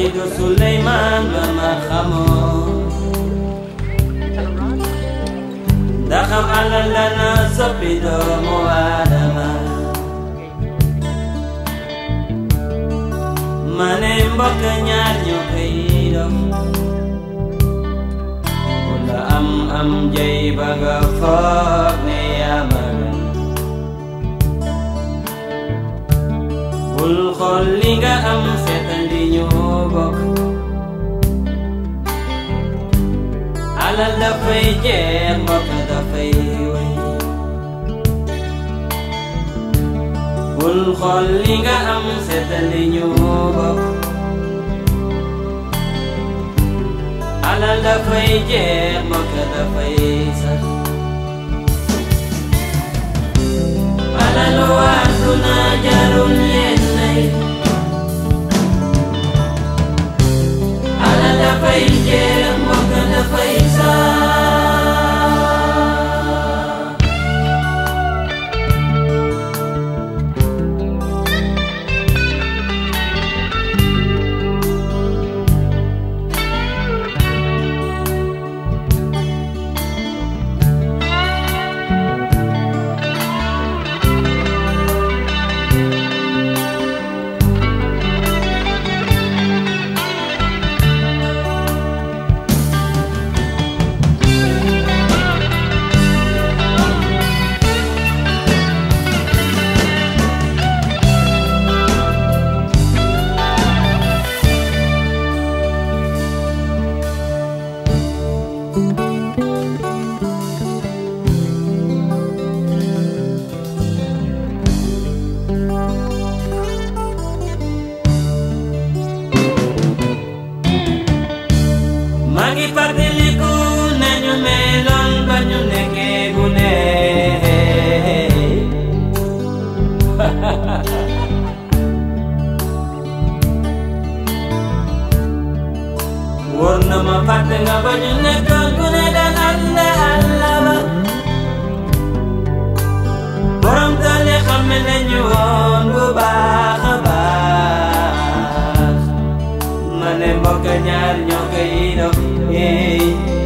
du Suleymaan ba ma xamoon ndaxam alal dana soppi doomu Aadama ma ne mbokk ñaar ñoo koy dox wala am jey ba nga foog ne yaa ma gën bul xool li nga am seetal li ñu bokk alal dafay jeex mbokk dafay wey bul xool li nga am seetal li ñu bokk alal dafay jeex mbokk dafay sax alalu àdduna jarul yenn yi alal dafay jeex mbokk dafay sax Magi fàttaliku nañu meloon ba ñu nekkee gune wóor na ma fàtte nga ba ñu nekkoon gune daan ànd Àlla ba borom tool yi xam nañu woon bu baax a baax ma ne mbokk ñaar ñoo koy dox